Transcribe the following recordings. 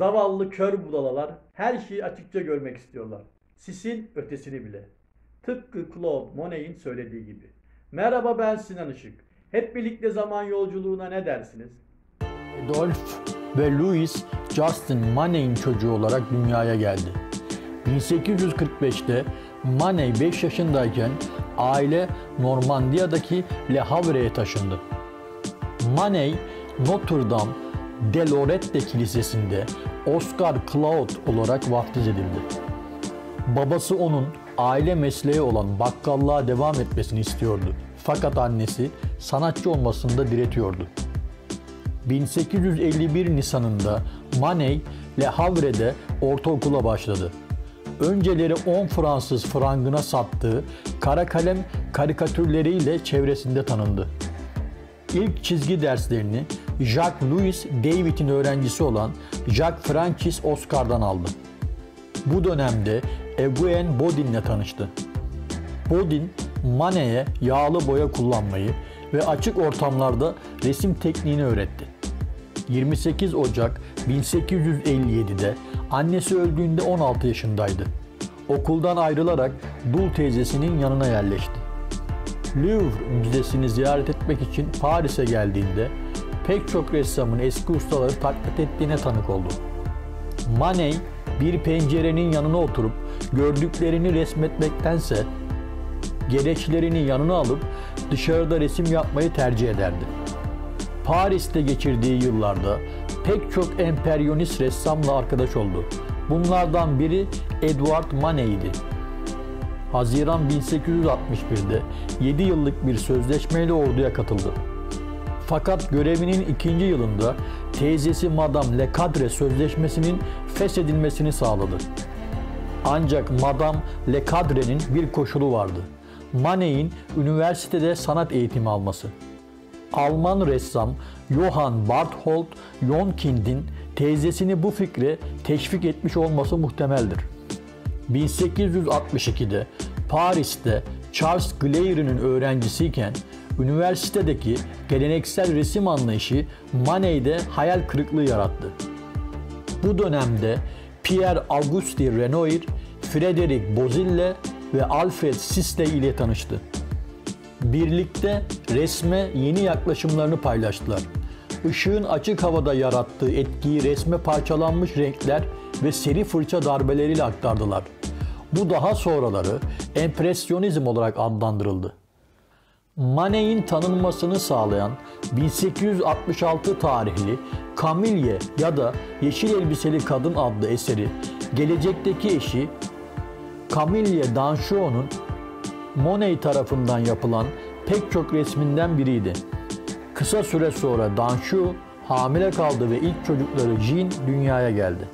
Zavallı kör budalalar her şeyi açıkça görmek istiyorlar. Sisin ötesini bile. Tıpkı Claude Monet'in söylediği gibi. Merhaba, ben Sinan Işık. Hep birlikte zaman yolculuğuna ne dersiniz? Adolf ve Louis Justin Manet'in çocuğu olarak dünyaya geldi. 1845'te Manet 5 yaşındayken aile Normandiya'daki Le Havre'ye taşındı. Manet, Notre Dame de Lorette Kilisesi'nde Oscar Claude olarak vaftiz edildi. Babası onun aile mesleği olan bakkallığa devam etmesini istiyordu. Fakat annesi sanatçı olmasında diretiyordu. 1851 Nisan'ında Manet, Le Havre'de ortaokula başladı. Önceleri 10 Fransız frangına sattığı kara kalem karikatürleriyle çevresinde tanındı. İlk çizgi derslerini Jacques-Louis David'in öğrencisi olan Jacques-Francis Oscar'dan aldı. Bu dönemde Eugène Bodin'le tanıştı. Bodin, Manet'e yağlı boya kullanmayı ve açık ortamlarda resim tekniğini öğretti. 28 Ocak 1857'de annesi öldüğünde 16 yaşındaydı. Okuldan ayrılarak dul teyzesinin yanına yerleşti. Louvre Müzesi'ni ziyaret etmek için Paris'e geldiğinde pek çok ressamın eski ustaları taklit ettiğine tanık oldu. Manet bir pencerenin yanına oturup gördüklerini resmetmektense gereçlerini yanına alıp dışarıda resim yapmayı tercih ederdi. Paris'te geçirdiği yıllarda pek çok emperyonist ressamla arkadaş oldu. Bunlardan biri Edouard Manet'ydi. Haziran 1861'de 7 yıllık bir sözleşmeyle orduya katıldı. Fakat görevinin 2. yılında teyzesi Madame Lecadre sözleşmesinin feshedilmesini sağladı. Ancak Madame Lecadre'nin bir koşulu vardı: Manet'in üniversitede sanat eğitimi alması. Alman ressam Johann Barthold Jonkind'in teyzesini bu fikre teşvik etmiş olması muhtemeldir. 1862'de Paris'te Charles Gleyre'nin öğrencisiyken üniversitedeki geleneksel resim anlayışı Manet'de hayal kırıklığı yarattı. Bu dönemde Pierre-Auguste Renoir, Frédéric Bozille ve Alfred Sisley ile tanıştı. Birlikte resme yeni yaklaşımlarını paylaştılar. Işığın açık havada yarattığı etkiyi resme parçalanmış renkler ve seri fırça darbeleriyle aktardılar. Bu daha sonraları empresyonizm olarak adlandırıldı. Manet'in tanınmasını sağlayan 1866 tarihli Camille ya da Yeşil Elbiseli Kadın adlı eseri, gelecekteki eşi Camille Danchau'nun Monet tarafından yapılan pek çok resminden biriydi. Kısa süre sonra Danchau hamile kaldı ve ilk çocukları Jean dünyaya geldi.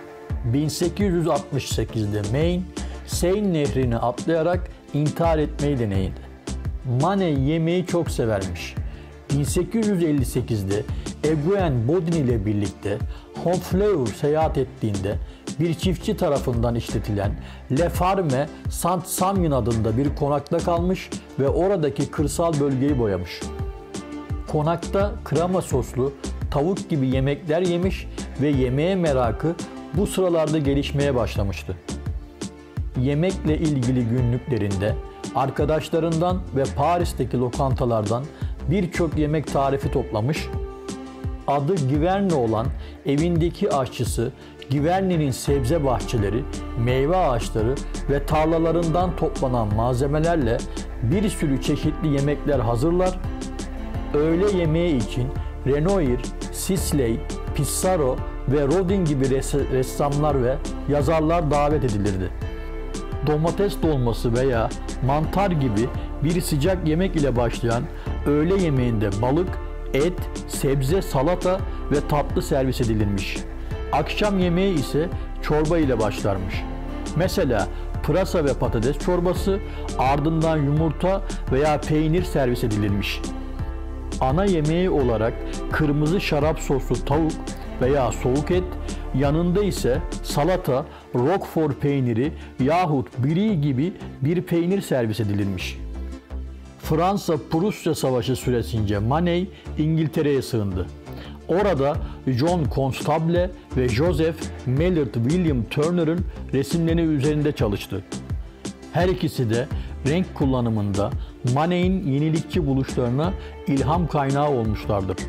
1868'de Maine, Seine nehrini atlayarak intihar etmeyi deneydi. Manet yemeği çok severmiş. 1858'de Eugène Bodin ile birlikte Honfleur seyahat ettiğinde bir çiftçi tarafından işletilen Le Ferme Saint-Samen adında bir konakta kalmış ve oradaki kırsal bölgeyi boyamış. Konakta krema soslu tavuk gibi yemekler yemiş ve yemeğe merakı bu sıralarda gelişmeye başlamıştı. Yemekle ilgili günlüklerinde arkadaşlarından ve Paris'teki lokantalardan birçok yemek tarifi toplamış, adı Giverny olan evindeki aşçısı Giverny'nin sebze bahçeleri, meyve ağaçları ve tarlalarından toplanan malzemelerle bir sürü çeşitli yemekler hazırlar. Öğle yemeği için Renoir, Sisley, Pissarro ve Rodin gibi ressamlar ve yazarlar davet edilirdi. Domates dolması veya mantar gibi bir sıcak yemek ile başlayan öğle yemeğinde balık, et, sebze, salata ve tatlı servis edilirmiş. Akşam yemeği ise çorba ile başlarmış. Mesela pırasa ve patates çorbası, ardından yumurta veya peynir servis edilirmiş. Ana yemeği olarak kırmızı şarap soslu tavuk veya soğuk et, yanında ise salata, Roquefort peyniri yahut brie gibi bir peynir servis edilirmiş. Fransa-Prusya Savaşı süresince Manet İngiltere'ye sığındı. Orada John Constable ve Joseph Mallard William Turner'ın resimleri üzerinde çalıştı. Her ikisi de renk kullanımında Manet'in yenilikçi buluşlarına ilham kaynağı olmuşlardır.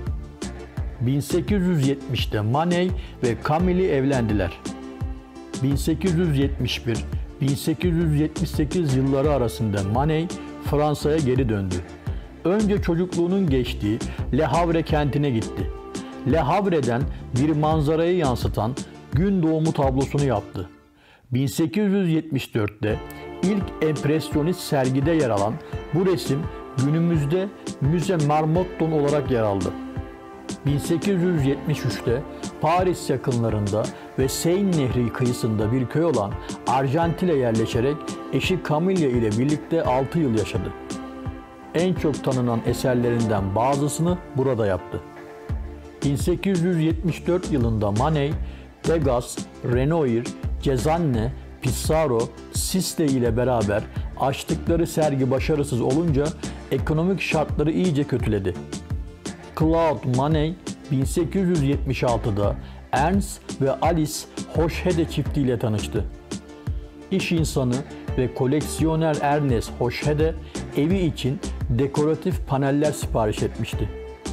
1870'te Manet ve Camille evlendiler. 1871-1878 yılları arasında Manet Fransa'ya geri döndü. Önce çocukluğunun geçtiği Le Havre kentine gitti. Le Havre'den bir manzarayı yansıtan gün doğumu tablosunu yaptı. 1874'te ilk empresyonist sergide yer alan bu resim günümüzde Müze Marmotton olarak yer aldı. 1873'te Paris yakınlarında ve Seine Nehri kıyısında bir köy olan Argenteuil'e yerleşerek eşi Camille ile birlikte 6 yıl yaşadı. En çok tanınan eserlerinden bazısını burada yaptı. 1874 yılında Manet, Degas, Renoir, Cezanne, Pissarro, Sisley ile beraber açtıkları sergi başarısız olunca ekonomik şartları iyice kötüledi. Claude Monet 1876'da Ernst ve Alice Hochhede çiftiyle tanıştı. İş insanı ve koleksiyoner Ernest Hochhede evi için dekoratif paneller sipariş etmişti.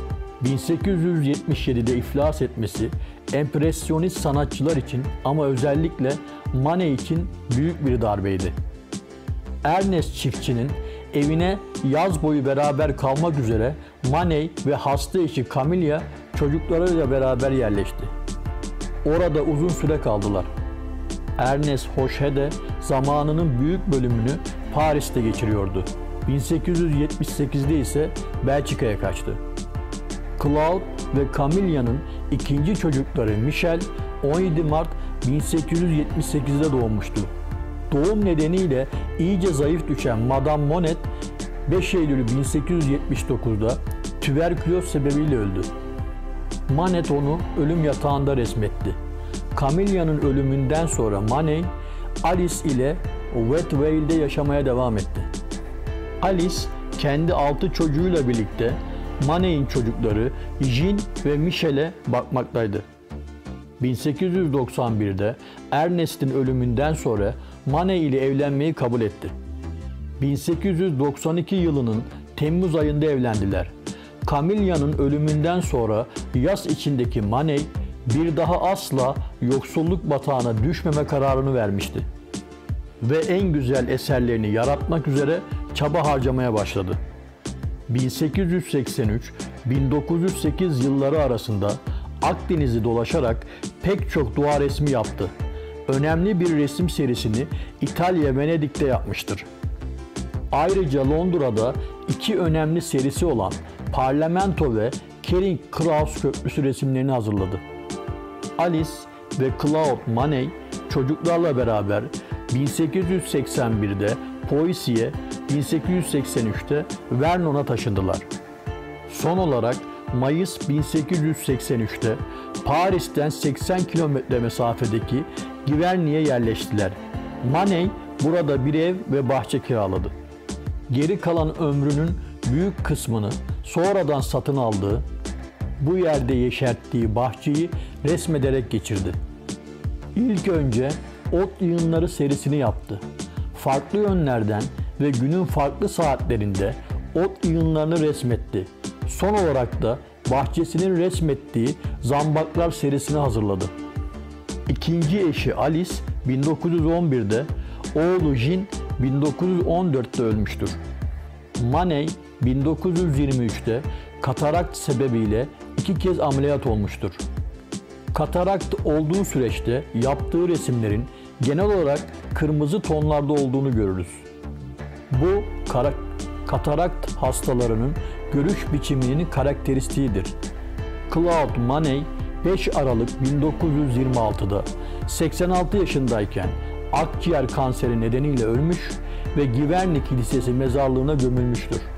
1877'de iflas etmesi empresyonist sanatçılar için ama özellikle Manet için büyük bir darbeydi. Ernest çiftçinin evine yaz boyu beraber kalmak üzere Manet ve hasta eşi Camilla çocuklarıyla beraber yerleşti. Orada uzun süre kaldılar. Ernest Hochhede zamanının büyük bölümünü Paris'te geçiriyordu. 1878'de ise Belçika'ya kaçtı. Claude ve Camilla'nın ikinci çocukları Michel 17 Mart 1878'de doğmuştu. Doğum nedeniyle iyice zayıf düşen Madame Monet 5 Eylül 1879'da tüberküloz sebebiyle öldü. Manet onu ölüm yatağında resmetti. Camilla'nın ölümünden sonra Manet, Alice ile Watteville'de yaşamaya devam etti. Alice kendi 6 çocuğuyla birlikte Manet'in çocukları Jean ve Michel'e bakmaktaydı. 1891'de Ernest'in ölümünden sonra Manet ile evlenmeyi kabul etti. 1892 yılının Temmuz ayında evlendiler. Camilla'nın ölümünden sonra yas içindeki Manet bir daha asla yoksulluk batağına düşmeme kararını vermişti. Ve en güzel eserlerini yaratmak üzere çaba harcamaya başladı. 1883-1908 yılları arasında Akdeniz'i dolaşarak pek çok doğa resmi yaptı. Önemli bir resim serisini İtalya Venedik'te yapmıştır. Ayrıca Londra'da 2 önemli serisi olan Parlamento ve Charing Cross Köprüsü resimlerini hazırladı. Alice ve Claude Monet çocuklarla beraber 1881'de Poissy, 1883'te Vernon'a taşındılar. Son olarak Mayıs 1883'te Paris'ten 80 kilometre mesafedeki Giverny'e yerleştiler. Manet burada bir ev ve bahçe kiraladı. Geri kalan ömrünün büyük kısmını sonradan satın aldığı, bu yerde yeşerttiği bahçeyi resmederek geçirdi. İlk önce ot yığınları serisini yaptı. Farklı yönlerden ve günün farklı saatlerinde ot yığınlarını resmetti. Son olarak da bahçesinin resmettiği zambaklar serisini hazırladı. İkinci eşi Alice 1911'de, oğlu Jean 1914'te ölmüştür. Manet 1923'te katarakt sebebiyle 2 kez ameliyat olmuştur. Katarakt olduğu süreçte yaptığı resimlerin genel olarak kırmızı tonlarda olduğunu görürüz. Bu katarakt hastalarının görüş biçiminin karakteristiğidir. Claude Monet 5 Aralık 1926'da 86 yaşındayken akciğer kanseri nedeniyle ölmüş ve Giverny Kilisesi mezarlığına gömülmüştür.